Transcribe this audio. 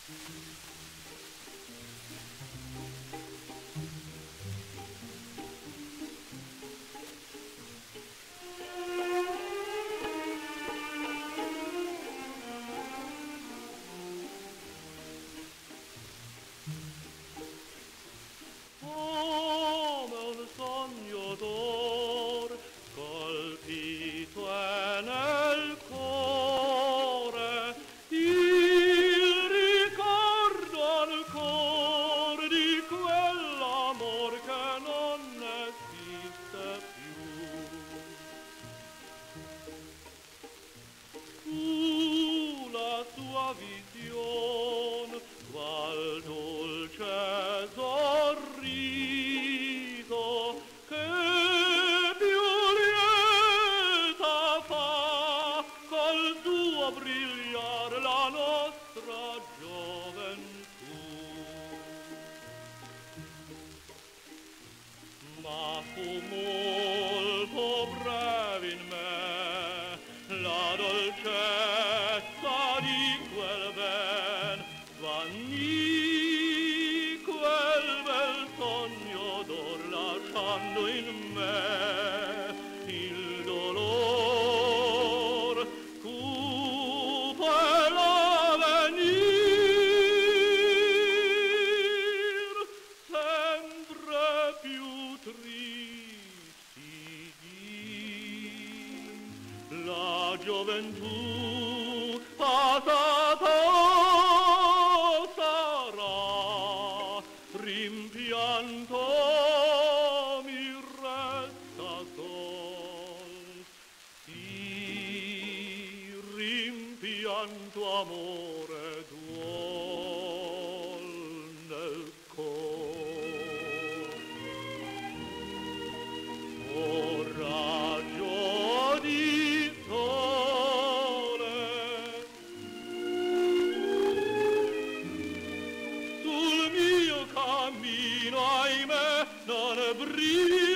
Come un sogno d'or colpito è nel cuore, il ricordo ancora di quell'amor che non esiste più. La sua visione, qual dolce sorriso, che più lieta fa col suo brillar la nostra gioventù. Ma fu molto breve in me la dolcezza di quel ben, svanì quel bel sogno d'or lasciando in me il dolor cupo e l'avvenir sempre più tristi di la gioventù passata sarà, rimpianto mi resta sol, sì, rimpianto amore duol nel cor. Oh, raggio di sole sul mio cammino, ahimè, non brilla